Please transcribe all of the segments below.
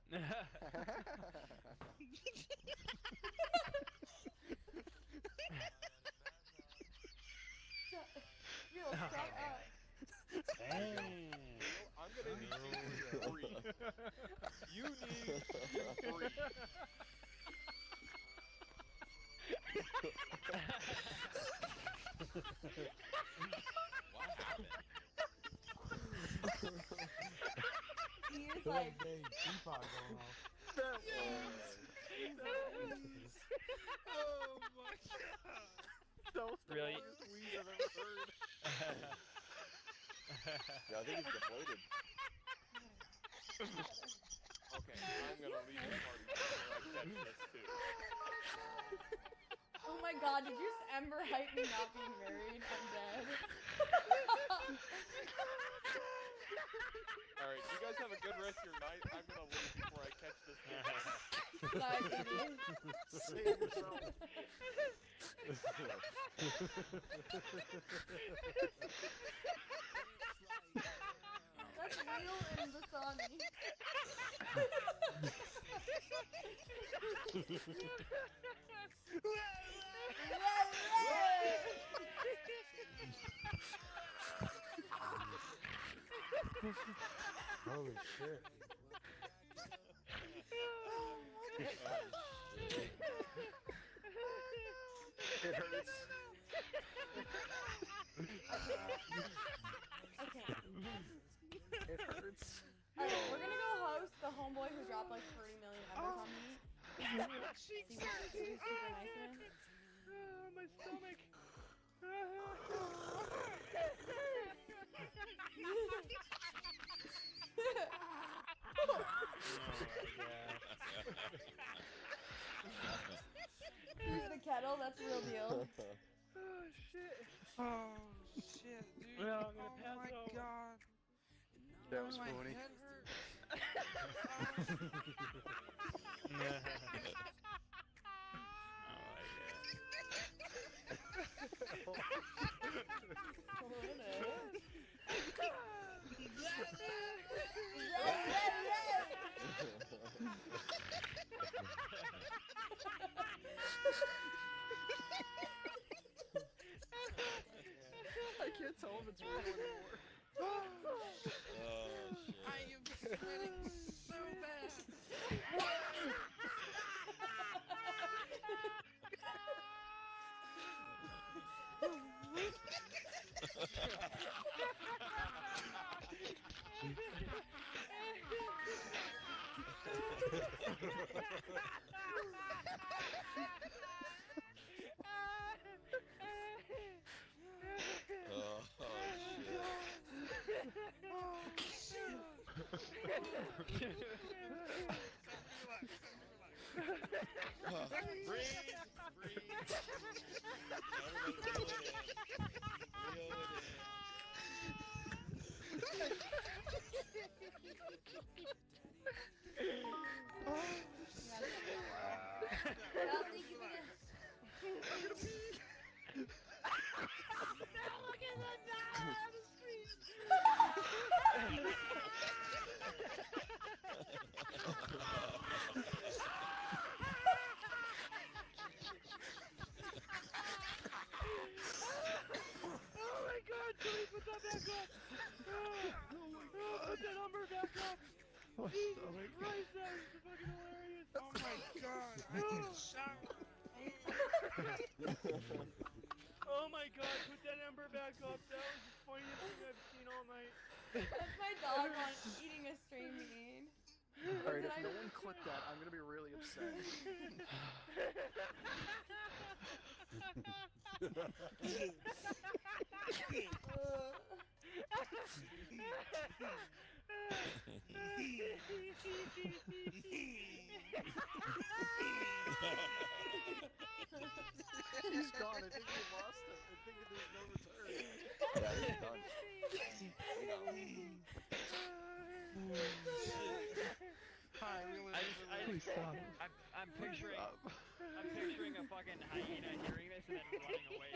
Real, shut up. Dang. I'm gonna need you to breathe. You need to breathe. What happened? He is like. Dang, Tupac going off. That oh my god. That was the Really? longest wheeze I've ever heard. Yeah, I think he's deflated. Okay, I'm gonna leave the party before I catch this too. Oh my god, did you just Ember hype me not being married? I'm dead. Alright, you guys have a good rest of your night. I'm gonna leave before I catch this thing. Bye, baby. Save yourself. That's real and Basani. Holy shit. It hurts. Okay. It hurts. Alright, we're gonna go host the homeboy who dropped like 30 million embers on me. See what he's super nice to him. Oh, my stomach. Use the kettle, that's the real deal. Oh, shit. Oh shit, dude. Well, I'm gonna Oh pass my over. god. That was My funny. head hurts. I can't tell if it's real anymore. Oh shit. I am sweating so bad. Oh shit. Breathe, breathe. Everybody reel it in. Oh my god, please put that back up! Oh, put that number back up! Jesus Christ, that was fucking hilarious! Oh my god, I need a shower. Oh my god, put that ember back up! That was the funniest thing I've seen all night. That's my dog on eating a string bean. Alright, if no one clipped that, I'm gonna be really upset. He's gone. I think we lost him. I think there's no return. Yeah, he's done. Hi, Please stop. I'm picturing a fucking hyena hearing this and then running away.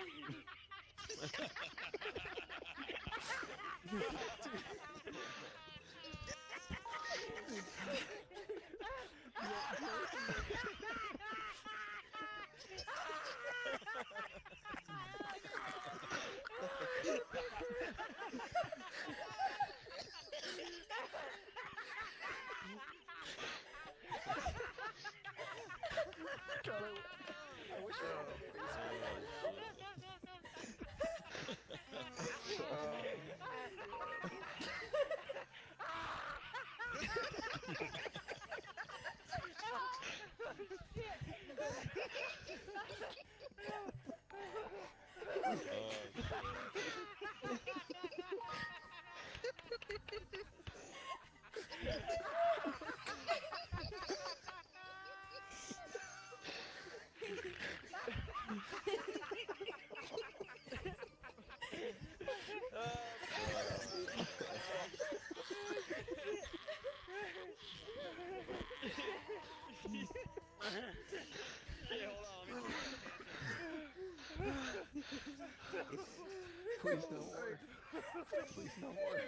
Please no more. Please no more.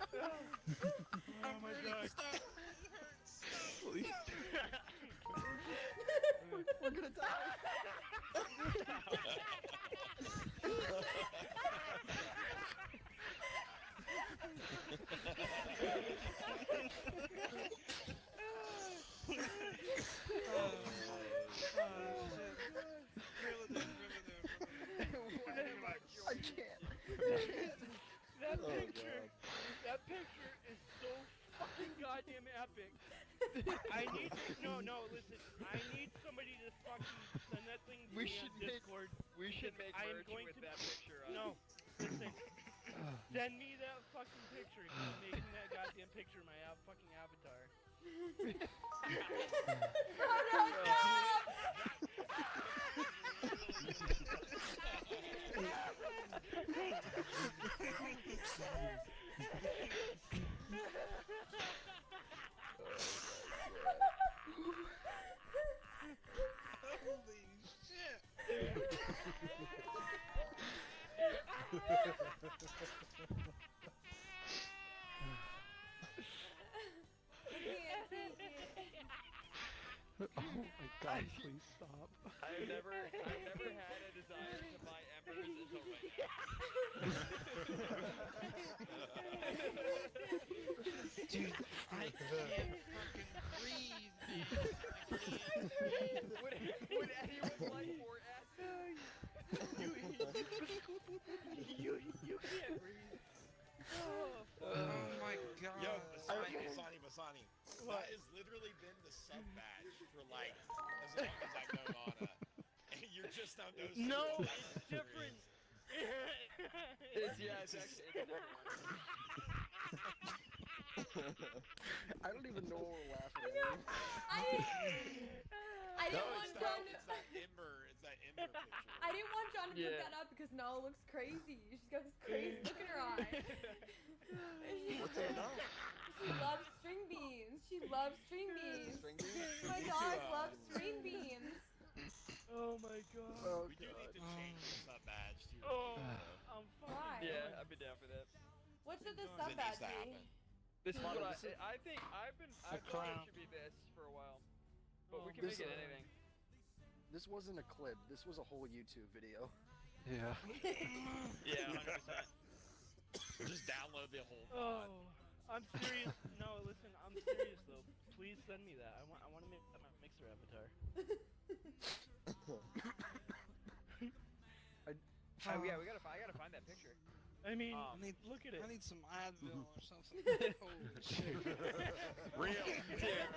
Oh my god. Stop. Please. We're gonna die. I can't. That Oh, picture, God. that picture is so fucking goddamn epic. I need, no, listen. I need somebody to fucking send that thing to We me should on make- Discord. We should make I am merch going with to- that picture on. No, listen. Send me that fucking picture. I'm making that goddamn picture my fucking avatar. Oh no, stop! Holy shit. I can't take it. Oh my god, please stop. I've never had a desire to buy embers until right now. Dude, I can't fucking breathe. I can't. Would anyone like more acid? You can't breathe. Oh my god. Yo, Masani. That has literally been the sub badge for like as long as I've known Anna. And you're just on those. No, it's different. It's actually it's different. I don't even know what we're laughing at. I didn't want John to. It's that Ember picture. I didn't want John to put Yeah. that up because Nala looks crazy. She's got this crazy look in her eye. What's it about? She loves string beans. She loves string beans. String beans? My dog loves string beans. Oh my god. Oh, We do need God. to change the sub badge to. Oh, I'm fucking. Why? Yeah, I'd be down for that. What should the It sub It badge needs to be? happen. This is Hmm. what I think. I've thought crown. it should be this for a while, but we Oh can my make it God. anything. This wasn't a clip. This was a whole YouTube video. Yeah. Yeah, 100%. Just download the whole Oh, pod. I'm serious. No, listen, I'm serious though. Please send me that. I want to make that my mixer avatar. Yeah, I gotta find that picture. I mean, Um, look at it. I need some Advil or something. Holy shit. Real. Dude,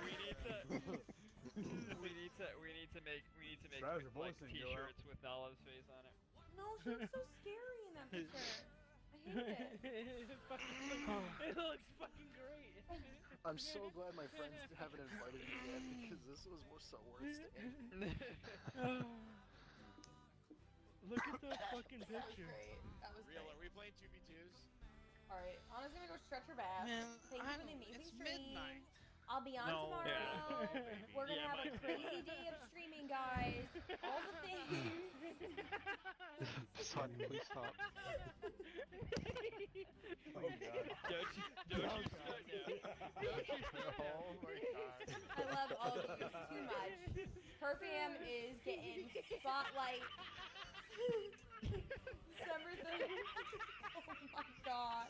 we need to make Drives your like voice and go out. t-shirts with Nala's face on it. No, she looks so scary in that picture. I hate it. It looks fucking great. I'm so glad my friends haven't invited me yet because this was so worth staying. Look at that fucking That was picture. great. That was Real. great. Are we playing 2v2s? Alright, Anna's gonna go stretch her bath. Man, Thank you for the amazing it's stream. midnight. I'll be on No. tomorrow. Yeah. We're gonna Yeah, have a my- crazy day of streaming, guys. All the things. Son, please stop. Oh god. Don't you start now. Don't you start now. Oh my god. I love all of you too much. Purr Fam is getting spotlight. December 3rd. Oh my god.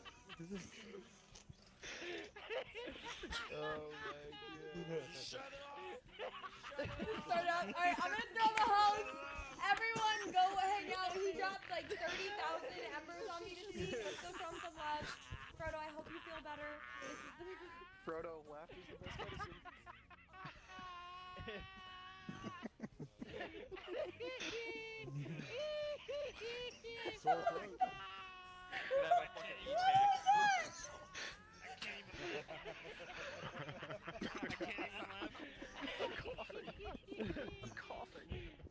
Oh my god. Shut it off! Start up. Alright, I'm gonna throw the hose. Everyone go hang out. He dropped like 30,000 embers on me to see. Let's go show him some love. Frodo, I hope you feel better. This is the Frodo, laughter's the best medicine. Sore throat. That my fucking e-tax. I can't even laugh. I can't even laugh. I'm coughing. I'm coughing.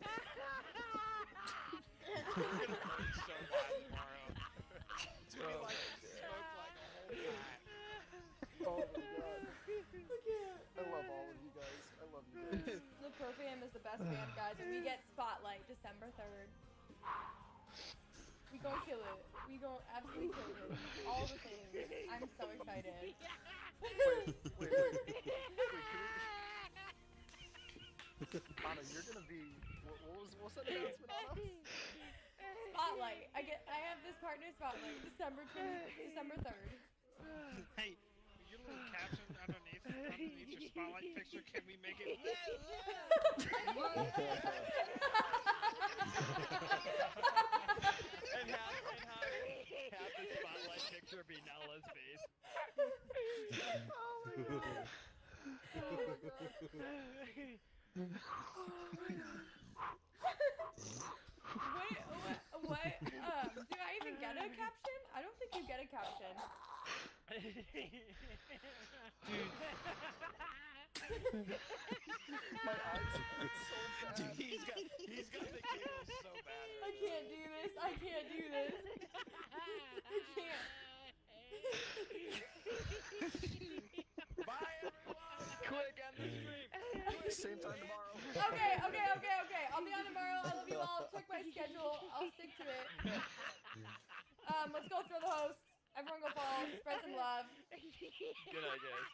I'm gonna hurt so bad tomorrow. It's gonna be like smoke like a whole pack. Oh my god. I love all of you guys. I love you guys. The Purr Fam is the best band, guys, and we get spotlight December 3rd. We gonna kill it. We gonna absolutely kill it. All the things. I'm so excited. Wait, Anna, you're gonna be. What's that announcement, Anna? Spotlight. I have this partner spotlight. December 3rd. Hey, your little caption underneath your spotlight picture, can we make it? And have the spotlight picture be Nella's face. Oh my god. What? Do I even get a caption? I don't think you get a caption. My eyes hurt so bad. Dude, he's got the giggles so bad. I can't do this. I can't do this. I can't. Bye, everyone! Quick, end the stream. Same time tomorrow. Okay. I'll be on tomorrow. I love you all. Check my schedule. I'll stick to it. Let's go throw the host. Everyone go follow. Spread some love. Good night, guys.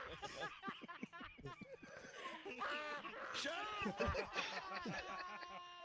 Shut up!